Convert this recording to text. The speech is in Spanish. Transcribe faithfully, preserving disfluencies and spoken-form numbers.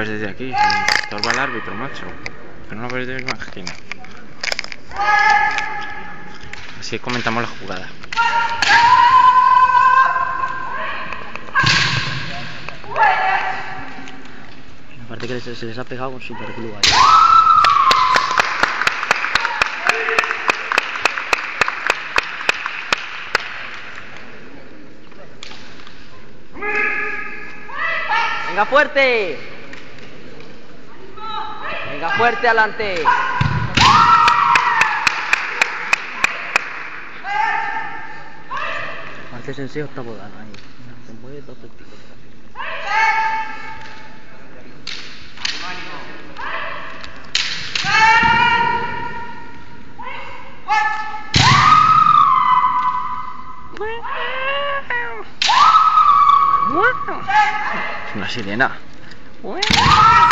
grabas desde aquí. Estorba el árbitro, macho. Que no lo veis de imagina. Así comentamos la jugada. Aparte que se, se les ha pegado con super club ahí. Venga fuerte. Venga fuerte adelante. Aparte Sensei está volando ahí. Se mueve todo el pico. Es una sirena.